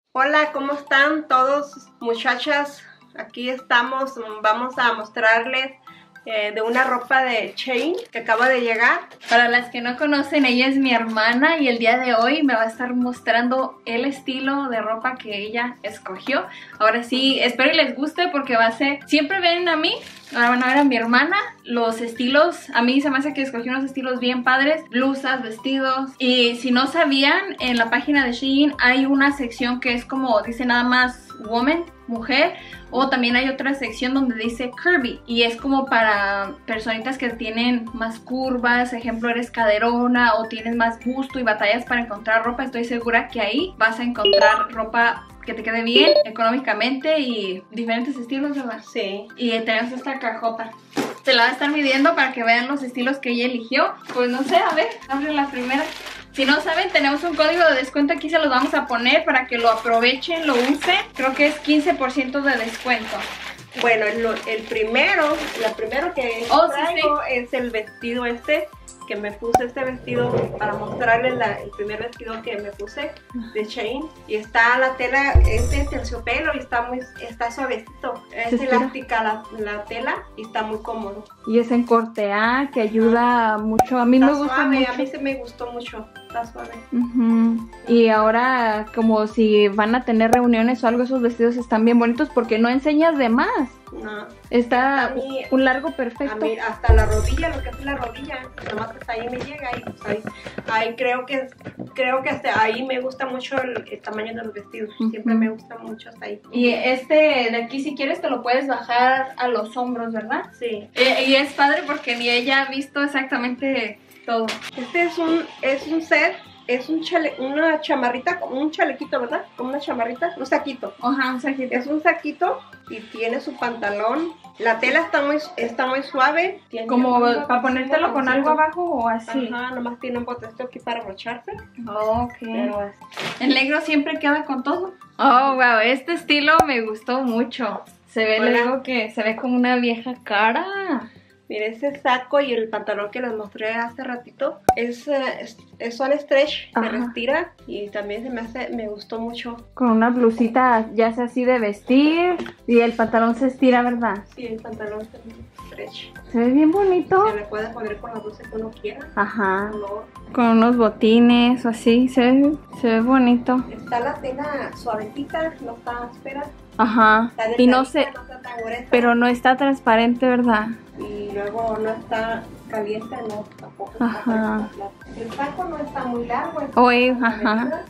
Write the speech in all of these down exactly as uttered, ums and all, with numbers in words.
Hola, ¿cómo están todos, muchachas? Aquí estamos, vamos a mostrarles eh, de una ropa de Shein que acaba de llegar. Para las que no conocen, ella es mi hermana y el día de hoy me va a estar mostrando el estilo de ropa que ella escogió. Ahora sí, espero que les guste porque va a ser... Siempre ven a mí, ahora van a ver a mi hermana, los estilos. A mí se me hace que escogí unos estilos bien padres, blusas, vestidos. Y si no sabían, en la página de Shein hay una sección que es como, dice nada más woman, mujer, o también hay otra sección donde dice curvy y es como para personitas que tienen más curvas, ejemplo eres caderona o tienes más busto y batallas para encontrar ropa. Estoy segura que ahí vas a encontrar ropa que te quede bien económicamente y diferentes estilos, ¿verdad? Sí. Y tenemos esta cajota. Se la va a estar midiendo para que vean los estilos que ella eligió. Pues no sé, a ver, abre la primera. Si no saben, tenemos un código de descuento, aquí se los vamos a poner para que lo aprovechen, lo usen. Creo que es quince por ciento de descuento. Bueno, el, el primero, la primero que oh, traigo sí, sí. es el vestido este, que me puse este vestido para mostrarles la, el primer vestido que me puse de Shein. Y está la tela, es de terciopelo y está muy, está suavecito. Es elástica la, la tela y está muy cómodo. Y es en corte A, que ayuda mucho. A mí está me gusta suave, mucho. A mí se me gustó mucho. Está suave. Uh-huh. Y ahora, como si van a tener reuniones o algo, esos vestidos están bien bonitos porque no enseñas de más. No. Está mí, un largo perfecto. A mí, hasta la rodilla, lo que es la rodilla, nomás hasta ahí me llega y pues ahí, ahí creo que creo que hasta ahí me gusta mucho el, el tamaño de los vestidos. Uh-huh. Siempre me gusta mucho hasta ahí. Y este de aquí, si quieres, te lo puedes bajar a los hombros, ¿verdad? Sí. Eh, y es padre porque ni ella ha visto exactamente todo. Este es un, es un set. Es un chale, una chamarrita, como un chalequito, ¿verdad? Como una chamarrita, un saquito. Ajá, un saquito. Es un saquito y tiene su pantalón. La tela está muy, está muy suave. Tiene como para ponértelo con algo abajo o así. Ajá, nomás tiene un botecito aquí para abrocharse. Oh, ok. Pero es... El negro siempre queda con todo. Oh, wow, este estilo me gustó mucho. Se ve Hola. luego que se ve como una vieja cara. Mire, ese saco y el pantalón que les mostré hace ratito es, es, es son stretch, se respira y también se me hace, me gustó mucho. Con una blusita ya sea así de vestir y el pantalón se estira, ¿verdad? Sí, el pantalón también es stretch. Se ve bien bonito. Se le puede poner con la blusa que uno quiera. Ajá. Color. Con unos botines o así, se ve, se ve bonito. Está la tela suavecita, no está áspera. Ajá. Y no sé, no está tan gruesa, pero no está transparente, ¿verdad? Y luego no está caliente, no, tampoco está. Ajá. El saco no está muy largo. Oye, ajá.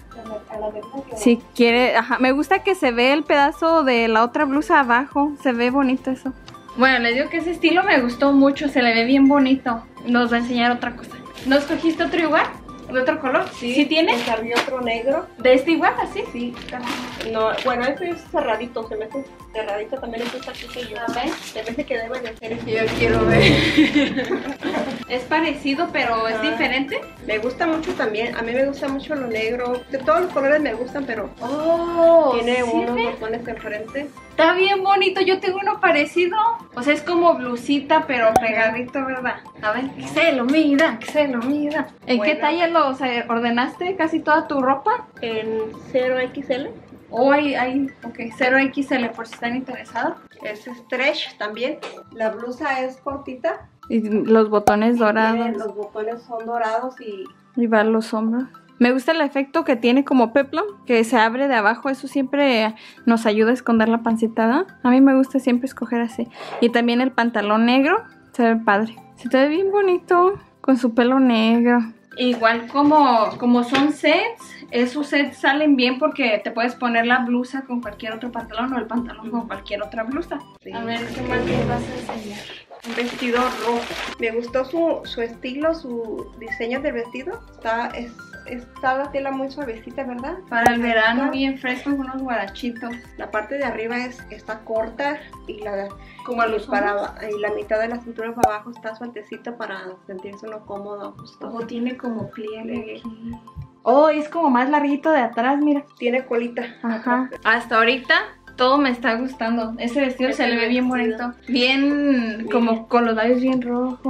Si quiere, ajá. Me gusta que se ve el pedazo de la otra blusa abajo. Se ve bonito eso. Bueno, les digo que ese estilo me gustó mucho. Se le ve bien bonito. Nos va a enseñar otra cosa. ¿No escogiste otro igual? ¿De otro color? Sí, ¿Sí tienes? me salió otro negro. ¿De este igual, así? Sí. No, bueno, este es cerradito, se me hace cerradito también. Este está aquí que yo. A ver. Se me hace que deben de ser el que yo quiero ver. Es parecido, pero es ah, diferente. Me gusta mucho también. A mí me gusta mucho lo negro. De todos los colores me gustan, pero oh, tiene ¿sí unos ve? botones enfrente. Está bien bonito, yo tengo uno parecido. O sea, es como blusita, pero pegadito, ¿verdad? A ver, que se lo mida, que se lo mida. ¿En bueno. qué talla lo o sea, ordenaste casi toda tu ropa? En cero equis ele. Oh, hay, hay, ok, cero equis ele por si están interesados. Es stretch también. La blusa es cortita. Y los botones dorados. Tiene, los botones son dorados y... Y va a los hombros. Me gusta el efecto que tiene como peplum, que se abre de abajo. Eso siempre nos ayuda a esconder la pancitada. A mí me gusta siempre escoger así. Y también el pantalón negro. Se ve padre. Se te ve bien bonito con su pelo negro. Igual como, como son sets, esos sets salen bien porque te puedes poner la blusa con cualquier otro pantalón o el pantalón con cualquier otra blusa. Sí. A ver, ¿qué más les vas a enseñar? Un vestido rojo. Me gustó su, su estilo, su diseño del vestido. Está, es, está la tela muy suavecita, ¿verdad? Para el verano bien fresco con unos guarachitos. La parte de arriba es, está corta y la, Como a los para, y la mitad de la cintura para abajo está sueltecita para sentirse uno cómodo. O tiene como pliegue. Oh, es como más larguito de atrás, mira. Tiene colita. Ajá. Hasta ahorita todo me está gustando. Ese vestido se le ve bien bonito. Bien, como con los labios bien rojos.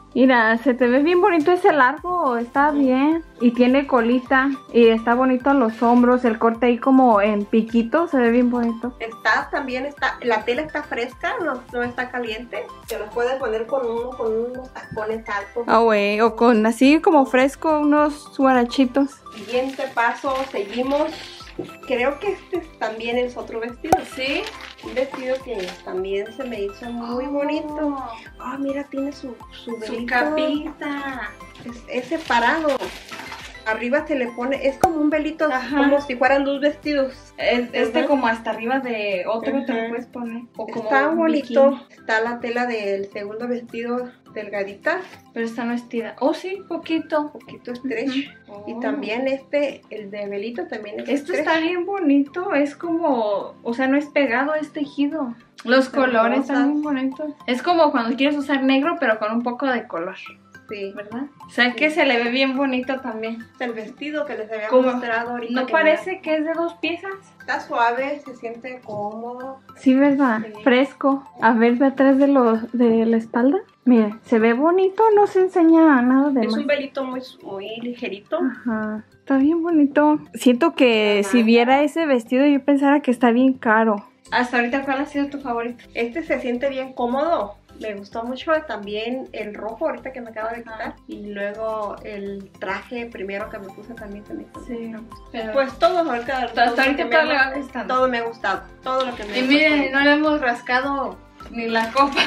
Mira, se te ve bien bonito ese largo, está bien. Y tiene colita y está bonito los hombros, el corte ahí como en piquito, se ve bien bonito. Está también, está, la tela está fresca, no, no está caliente. Se lo puedes poner con, uno, con unos tacones altos. Ah, güey, o con así como fresco, unos guarachitos. Siguiente paso, seguimos. Creo que este también es otro vestido. ¿Sí? Un vestido que también se me hizo muy oh. bonito. Ah, oh, mira, tiene su, su, su capita. Es, es separado. Arriba se le pone, es como un velito, ajá, como si fueran dos vestidos. Es, este como hasta arriba de otro, uh-huh, te lo puedes poner. O como está bonito. Bikini. Está la tela del segundo vestido delgadita. Pero esta no estira. Oh, sí, poquito. Poquito stretch. Uh-huh. Y también este, el de velito también es Esto stretch. Está bien bonito, es como, o sea, no es pegado, es tejido. Los Está colores rosas. Están muy bonitos. Es como cuando quieres usar negro, pero con un poco de color. Sí, ¿verdad? O sea, sí, que se le ve bien bonito también. El vestido que les había ¿Cómo? mostrado ahorita. ¿No que parece mira, que es de dos piezas? Está suave, se siente cómodo. Sí, ¿verdad? Sí. Fresco. A ver, de atrás de, los, de la espalda. Mire, se ve bonito, no se enseña nada de Es más. un velito muy, muy ligerito. Ajá. Está bien bonito. Siento que si viera ese vestido yo pensara que está bien caro. Hasta ahorita, ¿cuál ha sido tu favorito? Este se siente bien cómodo. Me gustó mucho también el rojo ahorita que me acabo de quitar. Ajá. Y luego el traje primero que me puse también se me hizo. Sí. Pero pues todo ahorita. Hasta todo ahorita todo le va gustando. Todo me ha gustado. Todo lo que me Y miren, no le hemos rascado ni la copa.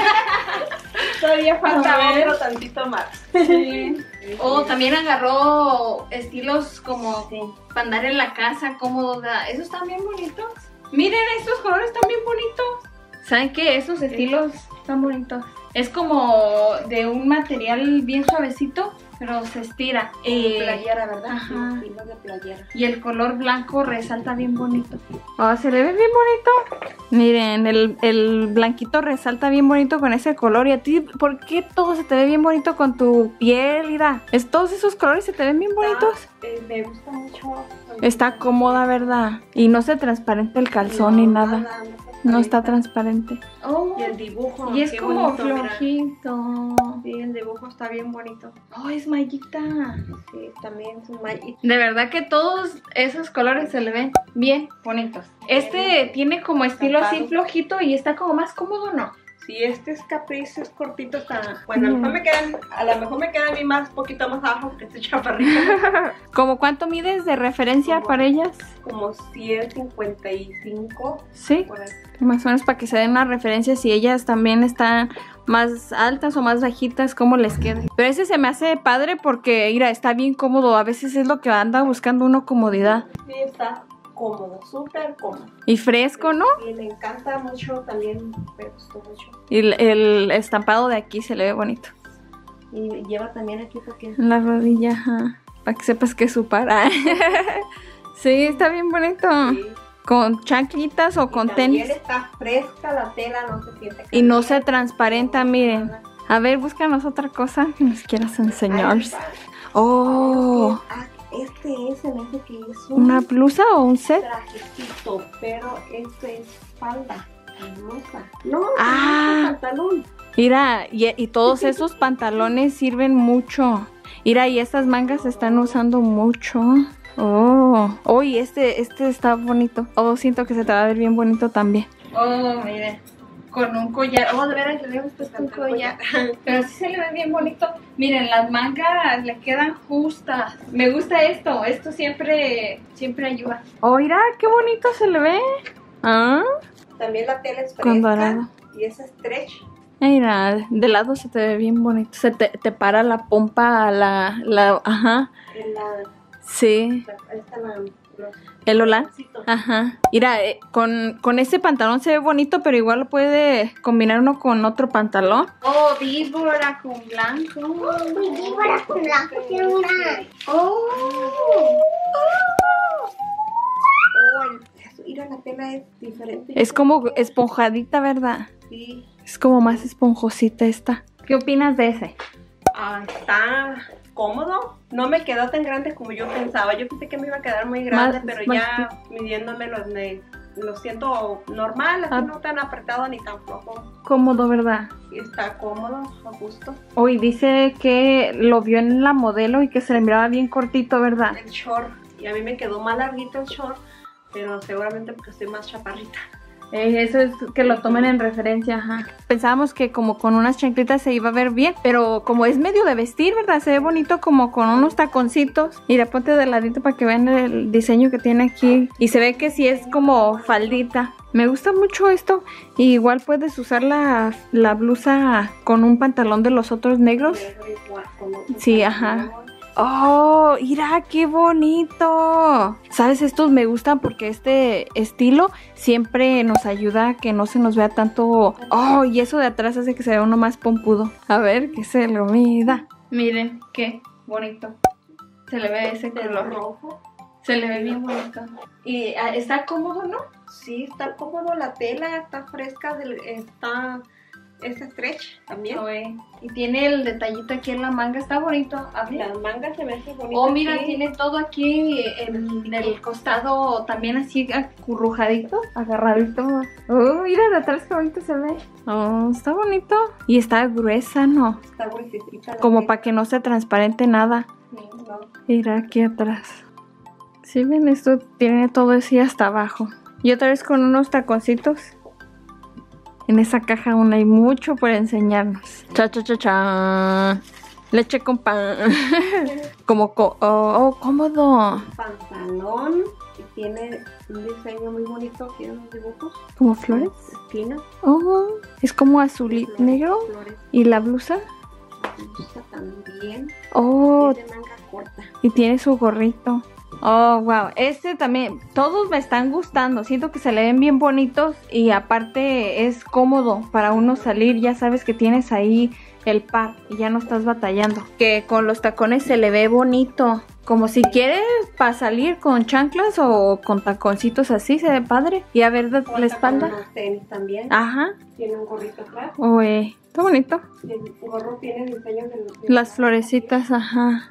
Todavía falta otro tantito más. Sí. O oh, también agarró estilos como sí, para andar en la casa, cómodo. Esos están bien bonitos. Miren, estos colores están bien bonitos. ¿Saben qué? Esos estilos sí, están bonitos. Es como de un material bien suavecito, pero se estira. Eh, playera, ¿verdad? Ajá. Sí, de playera. Y el color blanco resalta bien bonito. Oh, se le ve bien bonito. Miren, el, el blanquito resalta bien bonito con ese color. Y a ti, ¿por qué todo se te ve bien bonito con tu piel? Mira, es, todos esos colores se te ven bien bonitos. Eh, me gusta mucho. Está cómoda, ¿verdad? Y no se transparenta el calzón no, ni nada. nada no, no está transparente. Oh, y el dibujo. Y es como bonito, flojito. Mira. Sí, el dibujo está bien bonito. Oh, es mallita. Sí, también es un mallita. De verdad que todos esos colores se le ven bien bonitos. Este bien, tiene como estilo tapado, así flojito y está como más cómodo, ¿no? Sí, este es capricho, es cortito, está... Bueno, mm. a lo mejor me quedan, a lo mejor me queda a mí más, poquito más abajo porque estoy chaparrita. ¿Cómo cuánto mides de referencia como, para ellas? Como ciento cincuenta y cinco. Sí, más o menos para que se den una referencia si ellas también están más altas o más bajitas, cómo les quede. Pero ese se me hace padre porque, mira, está bien cómodo. A veces es lo que anda buscando uno, comodidad. Sí, está cómodo, súper cómodo. Y fresco, ¿no? Y me encanta mucho, también me gustó mucho. Y el, el estampado de aquí se le ve bonito. Y lleva también aquí porque... En la rodilla, ajá. Para que sepas que es su para. Sí, está bien bonito. Sí. ¿Con chanclitas o y con tenis? Está fresca la tela, no se siente caliente. Y no se transparenta, miren. A ver, búscanos otra cosa que nos quieras enseñar. Oh. Ah, este es, se me hace que es un ¿una blusa o un set? Trajecito, pero este es falda, blusa. No, ah, es pantalón. Mira, y, y todos esos pantalones sirven mucho. Mira, y estas mangas se están usando mucho. Oh, oh, y este, este está bonito. Oh, siento que se te va a ver bien bonito también. Oh, mire, con un collar. Oh, de veras, le gusta un collar. Pero sí se le ve bien bonito. Miren, las mangas le quedan justas. Me gusta esto, esto siempre, siempre ayuda. Oh, mira, qué bonito se le ve. Ah. También la tela es con dorado. Y es stretch. Mira, de lado se te ve bien bonito. Se te, te para la pompa, la, la, ajá. La, sí. La, esta la, la, el hola. Ajá. Mira, eh, con, con ese pantalón se ve bonito, pero igual lo puede combinar uno con otro pantalón. Oh, víbora con blanco. Oh, víbora con blanco. Tiene una. Oh. Oh. Oh, mira, la tela es diferente. Es como esponjadita, ¿verdad? Sí. Es como más esponjosita esta. ¿Qué opinas de ese? Ah, está cómodo. No me quedó tan grande como yo pensaba. Yo pensé que me iba a quedar muy grande, más, pero más ya midiéndomelo me, lo siento normal, así Ah. no tan apretado ni tan flojo. Cómodo, ¿verdad? Y está cómodo, a gusto. Hoy dice que lo vio en la modelo y que se le miraba bien cortito, ¿verdad? El short, y a mí me quedó más larguito el short, pero seguramente porque estoy más chaparrita. Eh, eso es que lo tomen en referencia, ajá. Pensábamos que como con unas chanclitas se iba a ver bien, pero como es medio de vestir, ¿verdad? Se ve bonito como con unos taconcitos. Mira, ponte de ladito para que vean el diseño que tiene aquí. Y se ve que sí es como faldita. Me gusta mucho esto. Y igual puedes usar la, la blusa con un pantalón de los otros negros. Sí, ajá. Oh, mira qué bonito. ¿Sabes? Estos me gustan porque este estilo siempre nos ayuda a que no se nos vea tanto. Oh, y eso de atrás hace que se vea uno más pompudo. A ver, que se lo mida. Miren, qué bonito. Se le ve ese color rojo. Se le ve bien bonito. Y ah, está cómodo, ¿no? Sí, está cómodo la tela, está fresca, del, está es stretch también. Oye, y tiene el detallito aquí en la manga, está bonito. A ver. Las mangas se ven bonitas. Oh, mira, aquí. tiene todo aquí en, en el costado también así acurrujadito, agarradito. Oh, mira, de atrás qué bonito se ve. Oh, está bonito. Y está gruesa, ¿no? Está gruesecita la Como tela. para que no se transparente nada. No. Mira aquí atrás. ¿Sí ven? Esto tiene todo así hasta abajo. Y otra vez con unos taconcitos. En esa caja aún hay mucho por enseñarnos. Cha, cha, cha, cha. Leche con pan. Como, co oh, oh, cómodo. Pantalón y tiene un diseño muy bonito, tiene unos dibujos. Como flores. Espinas. Oh, es como azul y flores, negro. Flores. ¿Y la blusa? La blusa también. Oh, Es de manga corta. y tiene su gorrito. Oh, wow. Este también, todos me están gustando. Siento que se le ven bien bonitos y aparte es cómodo para uno salir. Ya sabes que tienes ahí el par y ya no estás batallando. Que con los tacones se le ve bonito. Como si quieres para salir con chanclas o con taconcitos así, se ve padre. Y a ver de la espalda. Con los tenis también. Ajá. Tiene un gorrito atrás. Oye, está bonito. El gorro tiene diseños de los Las florecitas, ajá.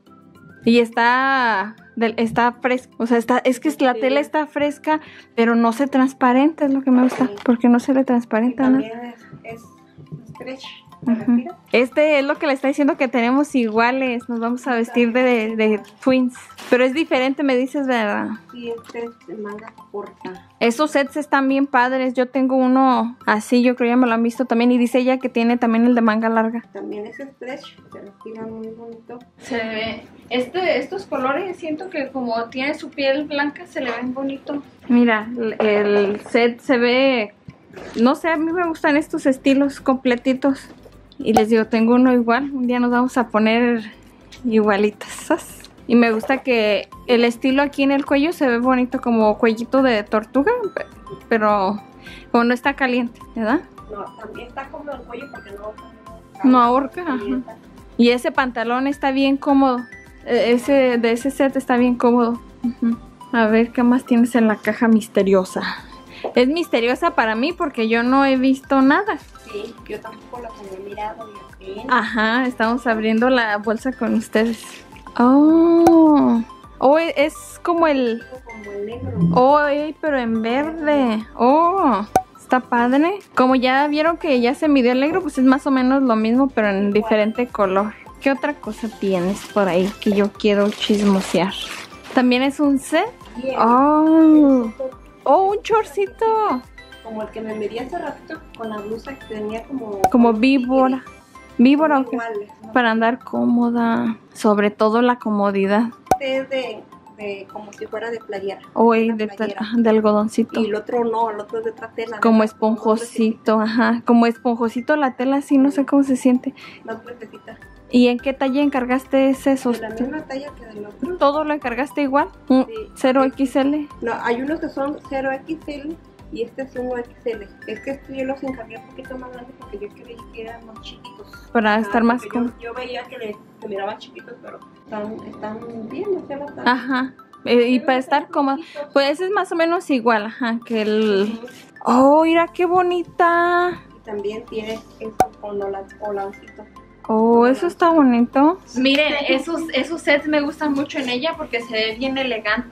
Y está del- está fresca, o sea, está, es que la Sí. tela está fresca, pero no se transparenta, es lo que me gusta, Sí. porque no se le Y transparenta nada. también es, es stretch. ¿Me Ujú. respira? Este es lo que le está diciendo que tenemos iguales, nos vamos a vestir de, de, de twins, pero es diferente, me dices, ¿verdad? Y este es de manga corta. Esos sets están bien padres, yo tengo uno así, yo creo ya me lo han visto también, y dice ella que tiene también el de manga larga. También es stretch, se respira muy bonito. Se ve, este, estos colores siento que como tiene su piel blanca se le ven bonito. Mira, el, el set se ve, no sé, a mí me gustan estos estilos completitos. Y les digo, tengo uno igual, un día nos vamos a poner igualitas. ¿Sas? Y me gusta que el estilo aquí en el cuello se ve bonito como cuellito de tortuga, pe- pero como no está caliente, ¿verdad? No, también está como el cuello porque no... No ahorca, ajá. calienta. Y ese pantalón está bien cómodo. E- Ese, de ese set está bien cómodo. Ujú. A ver, ¿qué más tienes en la caja misteriosa? Es misteriosa para mí porque yo no he visto nada. Sí, yo tampoco lo había mirado y así. Ajá, estamos abriendo la bolsa con ustedes. Oh, oh, e- es como el... Como el negro. Oh, ey, pero en verde. Oh, está padre. Como ya vieron que ya se midió el negro, pues es más o menos lo mismo, pero en diferente color. ¿Qué otra cosa tienes por ahí que yo quiero chismosear? ¿También es un set? Bien. Oh, oh, un chorcito. Como el que me medí hace ratito con la blusa que tenía como... Como víbora. Víbora, ¿o qué? Iguales, ¿no? Para andar cómoda. Sobre todo la comodidad. Este es de, de como si fuera de playera. O Una de, playera. ajá, de algodoncito. Y el otro no, el otro es de otra tela. Como ¿no? esponjosito, ajá. Como esponjosito la tela, así no sé cómo se siente. Más gruesecita. ¿Y en qué talla encargaste ese De la sostén? misma talla que del otro. ¿Todo lo encargaste igual? ¿Un Sí. cero equis ele? No, hay unos que son cero equis ele y este es uno equis ele. Es que estos yo los encargué un poquito más grandes porque yo creí que eran más chiquitos. Para Ah, estar más porque cómodo. yo, yo veía que le se miraban chiquitos, pero están, están bien, o sea, no están... Ajá. Eh, y para estar cómodo. Pues ese es más o menos igual, ajá, que el... Oh, mira qué bonita. Y también tiene eso con ola- olancito. Oh, eso está bonito. Miren, esos, esos sets me gustan mucho en ella porque se ve bien elegante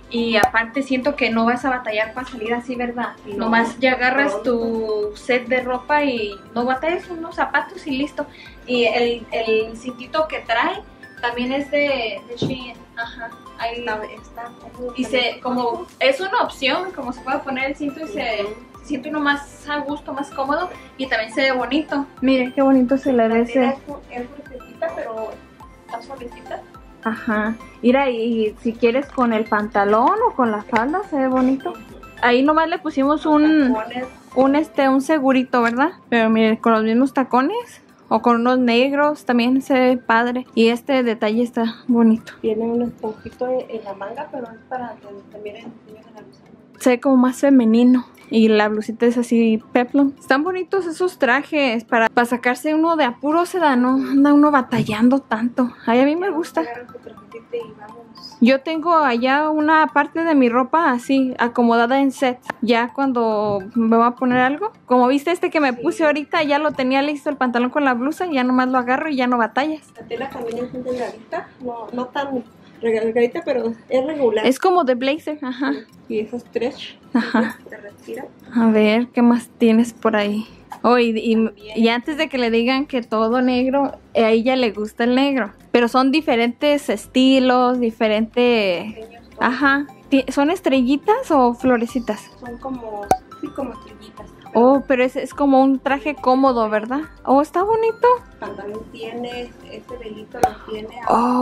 Y aparte siento que no vas a batallar para salir así, ¿verdad? No, Nomás ya agarras no. tu set de ropa y no batallas, unos zapatos y listo. Y el, el cintito que trae también es de, de Shein. Ajá. Ahí Está, está como- y se, como es una opción, como se puede poner el cinto y se, se siente uno más a gusto, más cómodo y también se ve bonito. Miren qué bonito se le La ve tela ese. es, es gruesecita, pero está suavecita. Ajá. Mira, y si quieres con el pantalón o con la falda se ve bonito. Ahí nomás le pusimos un, Tacones, un este, un segurito, ¿verdad? Pero miren, con los mismos tacones o con unos negros también se ve padre. Y este detalle está bonito. tiene un esponjito en, en la manga, pero es para que también enseñen la blusa. Se ve como más femenino. Y la blusita es así peplum. Están bonitos esos trajes para, para sacarse uno de apuro, se da, no anda uno batallando tanto. Ay, a mí me gusta. Agarra tu trajecito y vamos. Yo tengo allá una parte de mi ropa así, acomodada en set. Ya cuando me voy a poner algo, como viste este que me Sí. puse ahorita, ya lo tenía listo el pantalón con la blusa, ya nomás lo agarro y ya no batallas. La tela también es muy delgadita, no, no tan delgadita, pero es regular. Es como de blazer, ajá. Y es stretch, Ajá. te retira. A ver, ¿qué más tienes por ahí? Oh, y, y- y antes de que le digan que todo negro, eh, a ella le gusta el negro. Pero son diferentes estilos, diferentes... Diseños, todos. Ajá. Ti- ¿Son estrellitas o florecitas? Son como, sí, como estrellitas. Oh, pero es, es como un traje cómodo, ¿verdad? Oh, está bonito. Pantalón tiene, ese velito lo tiene.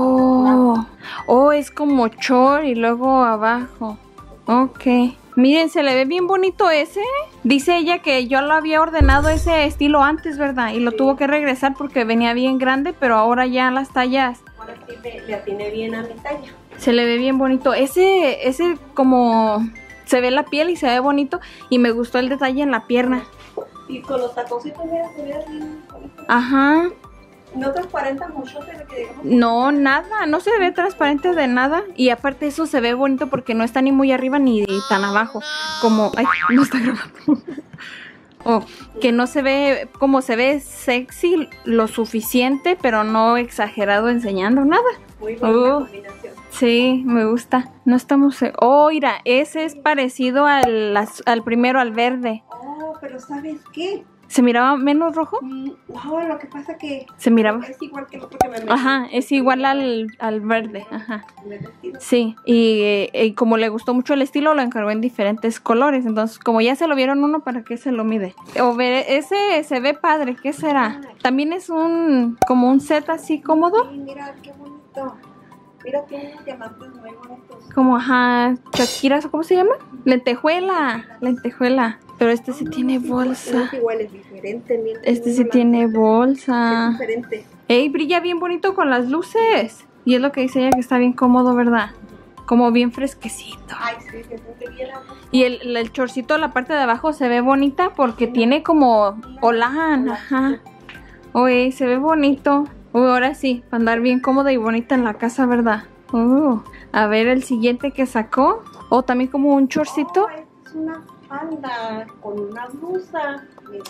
Oh, oh, es como short y luego abajo. Ok. Miren, se le ve bien bonito ese. Dice ella que yo lo había ordenado ese estilo antes, ¿verdad? Y lo Sí. tuvo que regresar porque venía bien grande, pero ahora ya las tallas Ahora sí le, le atiné bien a mi talla. se le ve bien bonito. Ese, ese como se ve la piel y se ve bonito y me gustó el detalle en la pierna. Y con los taconcitos, mira, se ve bien bonito. Ajá. No transparenta mucho, pero que digamos. No, nada, no se ve transparente de nada. Y aparte eso se ve bonito porque no está ni muy arriba ni tan abajo. Como, ay, no está grabando. Oh, que no se ve, como se ve sexy lo suficiente, pero no exagerado enseñando nada. Muy buena Oh. combinación. Sí, me gusta. No estamos... Oh, mira, ese es parecido al, az- al primero, al verde. Oh, pero ¿sabes qué? ¿Se miraba menos rojo? Mm, No, lo que pasa que Se miraba... es igual que el otro que me metí. Ajá, es igual al, al verde. Ajá. Me he vestido. Sí, y, eh, y como le gustó mucho el estilo, lo encargó en diferentes colores. Entonces, como ya se lo vieron uno, ¿para qué se lo mide? O ver, ese se ve padre, ¿qué será? También es un, como un set así cómodo. Sí, mira, qué bonito. Mira, tiene unos diamantes muy bonitos. Como, ajá, Shakira, ¿cómo se llama? Lentejuela, lentejuela. Pero este sí tiene No bolsa. es igual, es diferente. Mira, Este sí la- tiene Es bolsa. diferente. Ey, brilla bien bonito con las luces. Y es lo que dice ella, que está bien cómodo, ¿verdad? Como bien fresquecito. Ay, sí, se siente bien a gusto. Y el, el, el chorcito, la parte de abajo se ve bonita porque tiene como holán, ajá. Oye, se ve bonito. Uy, ahora sí, para andar bien cómoda y bonita en la casa, ¿verdad? Uh, a ver el siguiente que sacó. O también como un chorcito. Oh, es una falda con una blusa. Mira,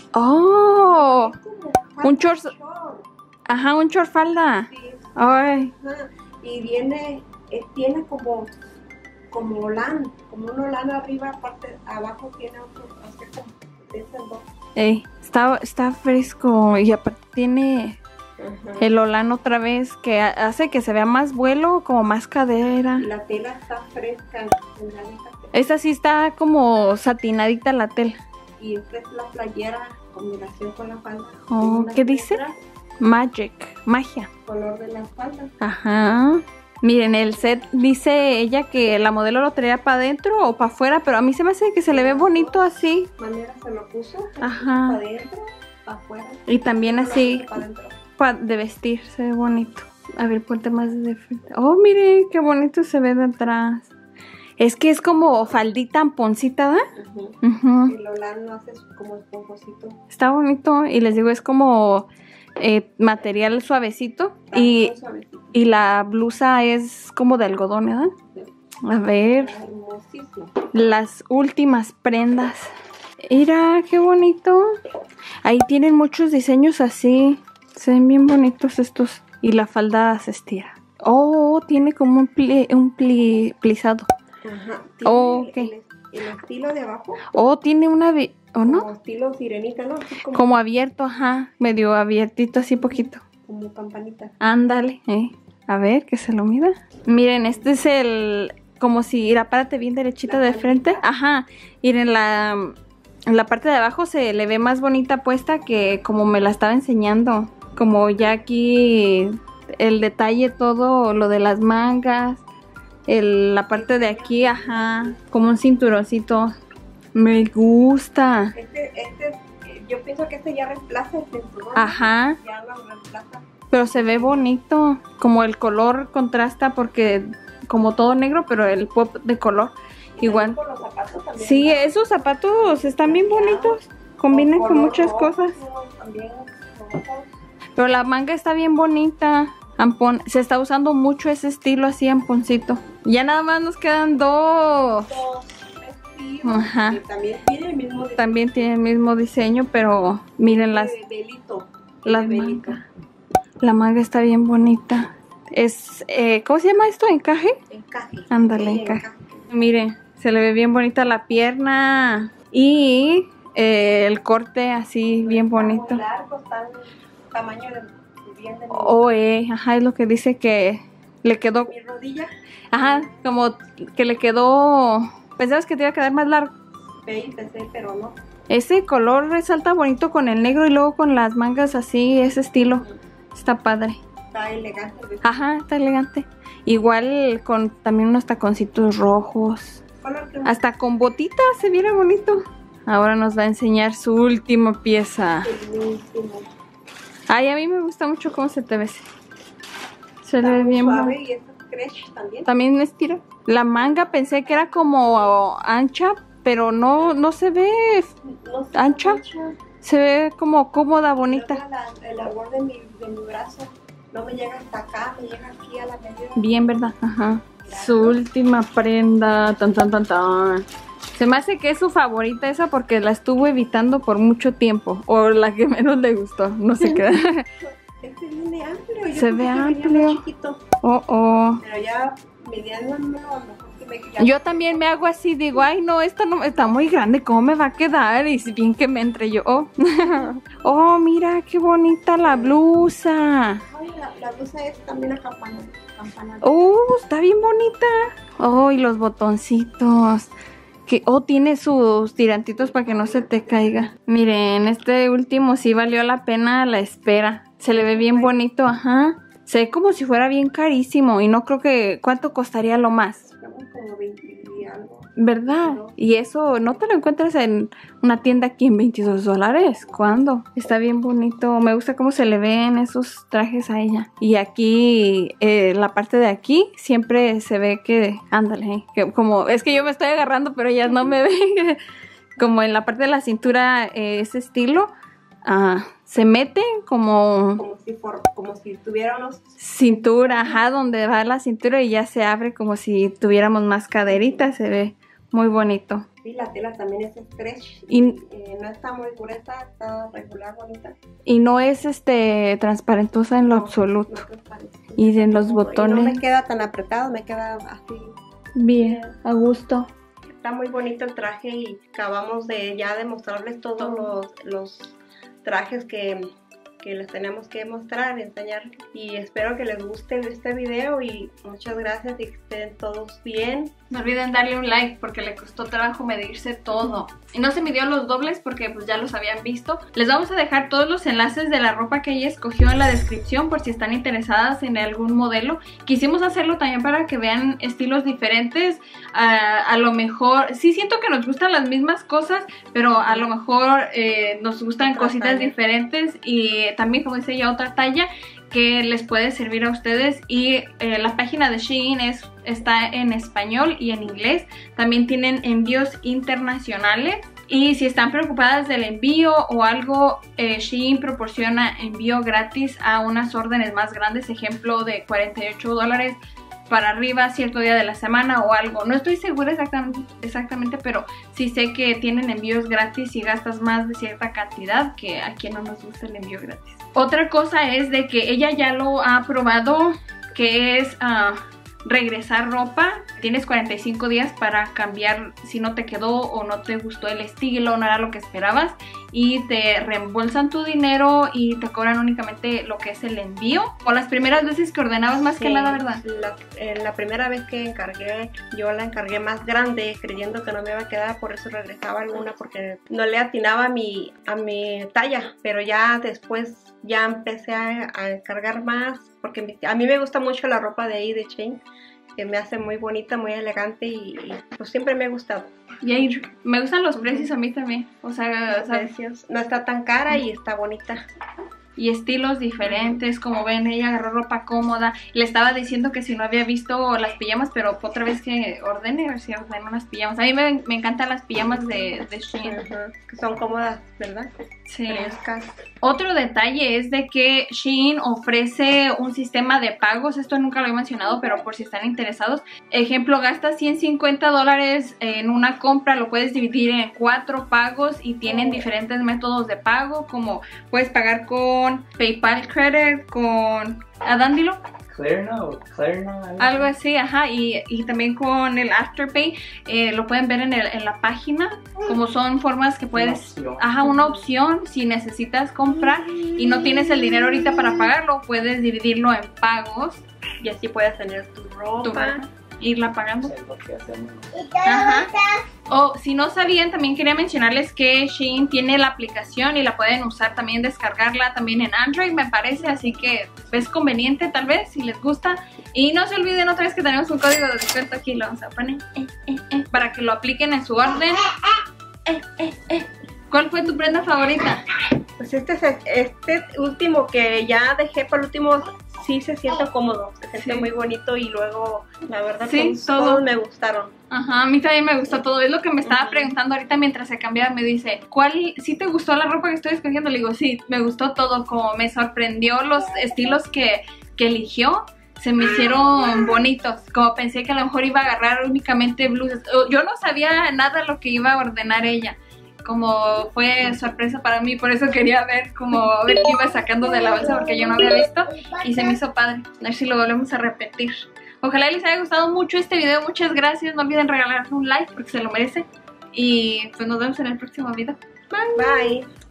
Oh, es como un falda short- short. ajá, un short falda. Sí, Ay, ajá. Y viene, eh, tiene como, como holán, como un holán arriba, aparte, abajo tiene otro, así como, esas dos. ey, está, está fresco y aparte tiene Ajá. el holán otra vez que ha- hace que se vea más vuelo, como más cadera. La tela está fresca, delgadita. Esta sí está como satinadita la tela. Y esta es la playera, combinación con la falda. Oh, Tiene una ¿qué dice? letra, Magic, magia. color de la falda. Ajá. Miren, el set dice ella que la modelo lo traía para adentro o para afuera, pero a mí se me hace que se le ve bonito así. Manera se lo puso. Ajá. Para adentro, para afuera. Y también así Para adentro. pa- de vestir, se ve bonito. A ver, ponte más de frente. Oh, mire, qué bonito se ve de atrás. Es que es como faldita amponcita, ¿verdad? Ujú. Ujú. El holán lo hace como esponjosito. Está bonito y les digo, es como eh, material suavecito y, Muy suavecito. y la blusa es como de algodón, ¿verdad? A ver, Hermosísimo. las últimas prendas. Mira, qué bonito. Ahí tienen muchos diseños así. Se ven bien bonitos estos. Y la falda se estira. Oh, tiene como un, pli, un pli, plisado. Ajá. ¿Tiene Oh, el, ok. el, el estilo de abajo? Oh, tiene una... ¿O no? Como estilo sirenita, ¿no? Así como, Como abierto, ajá. Medio abiertito, así poquito. como campanita. Ándale, eh. A ver, que se lo mida. Miren, este es el... Como si... Mira, párate bien derechita ¿La de frente. Ajá. Miren, la... En la parte de abajo se le ve más bonita puesta que como me la estaba enseñando. Como ya aquí el detalle, todo lo de las mangas. El, la parte de aquí, ajá. Como un cinturoncito. Me gusta. Este, este, eh, yo pienso que este ya reemplaza el cinturón. Ajá. Ya lo reemplaza. Pero se ve bonito. Como el color contrasta porque como todo negro, pero el pop de color. Igual. Con los zapatos también. Sí, esos zapatos están bien bonitos. Combinan con muchas cosas. También, rojos. Pero la manga está bien bonita. Ampón. Se está usando mucho ese estilo así, amponcito. Ya nada más nos quedan dos. Dos vestidos. Ajá. Que también tiene el mismo diseño. También tienen el mismo diseño, pero miren las, De velito. las de velito. mangas. La manga está bien bonita. Es, eh, ¿cómo se llama esto? ¿Encaje? Encaje. Ándale, Sí, encaje. Miren, se le ve bien bonita la pierna. Y eh, el corte así bien bonito. Muy largo, está el tamaño de bien de mi, Oh, eh, ajá, es lo que dice que le quedó. mi rodilla. Ajá, como que le quedó. Pensabas que te iba a quedar más largo. Ve y pensé, pero no. Ese color resalta bonito con el negro y luego con las mangas así, ese estilo. Está padre. Está elegante el vestido. Ajá, está elegante. Igual con también unos taconcitos rojos. Color que Hasta con botitas se viene bonito. Ahora nos va a enseñar su última pieza. el último. Ay, a mí me gusta mucho cómo se te ve. Se le Está ve muy bien suave bonito. y este stretch también. También estira. La manga pensé que era como ancha, pero no, no se ve. No sé, ¿Ancha? Se ve como cómoda, bonita. La, el labor de mi, de mi brazo no me llega hasta acá, me llega aquí a la medida. Bien, ¿verdad? Ajá. Su última prenda. Tan, tan, tan, tan. Se me hace que es su favorita esa porque la estuvo evitando por mucho tiempo. O la que menos le gustó. No sé qué. Este viene amplio. Yo Se pensé ve que venía amplio. más chiquito, Oh, oh. pero ya midiéndome, a lo mejor que me ya- Yo también me hago así, digo, ay no, esta no está muy grande, ¿cómo me va a quedar? Y si bien que me entre yo, oh, oh, mira qué bonita la blusa. Ay, la, la blusa es también acampanada. Oh, está bien bonita. Oh, y los botoncitos. Que, oh, tiene sus tirantitos para que no se te caiga. Miren, este último sí valió la pena la espera. Se le ve bien bonito, ajá. Se ve como si fuera bien carísimo y no creo que... ¿Cuánto costaría lo más? Como veinte y algo. ¿Verdad? Y eso no te lo encuentras en una tienda aquí en veintidós dólares. ¿Cuándo? Está bien bonito. Me gusta cómo se le ven esos trajes a ella. Y aquí, eh, la parte de aquí, siempre se ve que... Ándale, eh, que como... Es que yo me estoy agarrando, pero ellas no me ven. Como en la parte de la cintura, eh, ese estilo... Ah, se mete como Como si, for, como si tuviera unos... cintura, ajá, donde va la cintura y ya se abre como si tuviéramos más caderitas, se ve muy bonito. Sí, la tela también es stretch. Y, Eh, no está muy gruesa, está regular, bonita. y no es este transparentosa en lo No, absoluto. no transparente. Y en los Y botones, no me queda tan apretado, me queda así. bien, a gusto. Está muy bonito el traje y acabamos de ya de mostrarles todos los, los trajes que, que les tenemos que mostrar, enseñar. Y espero que les guste este video y muchas gracias y que estén todos bien. No olviden darle un like porque le costó trabajo medirse todo. Y no se midió los dobles porque pues ya los habían visto. Les vamos a dejar todos los enlaces de la ropa que ella escogió en la descripción por si están interesadas en algún modelo. Quisimos hacerlo también para que vean estilos diferentes. Uh, a lo mejor, sí siento que nos gustan las mismas cosas, pero a lo mejor eh, nos gustan Otra cositas talla. diferentes y también, como dice ella, otra talla que les puede servir a ustedes. Y eh, la página de Shein es, está en español y en inglés. También tienen envíos internacionales. Y si están preocupadas del envío o algo, eh, Shein proporciona envío gratis a unas órdenes más grandes. Ejemplo de cuarenta y ocho dólares para arriba cierto día de la semana o algo. No estoy segura exactamente, exactamente, pero sí sé que tienen envíos gratis si gastas más de cierta cantidad, que a quien no nos gusta el envío gratis. Otra cosa es de que ella ya lo ha probado, que es uh, regresar ropa. Tienes cuarenta y cinco días para cambiar si no te quedó o no te gustó el estilo, no era lo que esperabas, y te reembolsan tu dinero y te cobran únicamente lo que es el envío. O las primeras veces que ordenabas más Sí, que nada, ¿verdad? La, eh, la primera vez que encargué, yo la encargué más grande, creyendo que no me iba a quedar, por eso regresaba alguna, porque no le atinaba a mi, a mi talla. Pero ya después ya empecé a, a encargar más, porque mi- a mí me gusta mucho la ropa de ahí de Shein, que me hace muy bonita, muy elegante y, y, pues siempre me ha gustado. Y ahí me gustan los precios a mí también. O sea, Los o sea, precios. No está tan cara y está bonita. y estilos diferentes, como ven, ella agarró ropa cómoda. Le estaba diciendo que si no había visto las pijamas, pero otra vez que ordene, a ver si ordeno unas pijamas. A mí me, me encantan las pijamas de, de Shein. Ajá, que son cómodas, ¿verdad? Sí. Frescas. Otro detalle es de que Shein ofrece un sistema de pagos. Esto nunca lo he mencionado, pero por si están interesados. Ejemplo, gastas ciento cincuenta dólares en una compra, lo puedes dividir en cuatro pagos y tienen diferentes métodos de pago, como puedes pagar con PayPal Credit, con Adán, dilo. Klarna o Klarna. Algo así, ajá, y, y también con el Afterpay, eh, lo pueden ver en, el, en la página, como son formas que puedes, Una opción. ajá, una opción, si necesitas comprar y no tienes el dinero ahorita para pagarlo, puedes dividirlo en pagos, Y así puedes tener tu ropa. tu ropa, irla pagando. Es lo que hacemos. Ajá. O si no sabían, también quería mencionarles que Shein tiene la aplicación y la pueden usar también, descargarla también en Android, me parece, así que es conveniente tal vez si les gusta. Y no se olviden otra vez que tenemos un código de descuento aquí, lo vamos a poner eh, eh, eh, para que lo apliquen en su orden. Eh, eh, eh. ¿Cuál fue tu prenda favorita? Pues este, es- este último que ya dejé para el último, sí se siente cómodo, se siente Sí. muy bonito y luego, la verdad, Sí, todos, todo. todos me gustaron. Ajá, a mí también me gustó todo. Es lo que me estaba Ujú. preguntando ahorita mientras se cambiaba. Me dice, ¿cuál, sí te gustó la ropa que estoy escogiendo? Le digo, sí, me gustó todo. Como me sorprendió los estilos que, que eligió. Se me hicieron bonitos. Como pensé que a lo mejor iba a agarrar únicamente blusas. O- Yo no sabía nada lo que iba a ordenar ella. Como fue sorpresa para mí, por eso quería ver como a ver qué iba sacando de la bolsa porque yo no había visto y se me hizo padre. A ver si lo volvemos a repetir. Ojalá les haya gustado mucho este video, muchas gracias, no olviden regalarle un like porque se lo merece y pues nos vemos en el próximo video. Bye.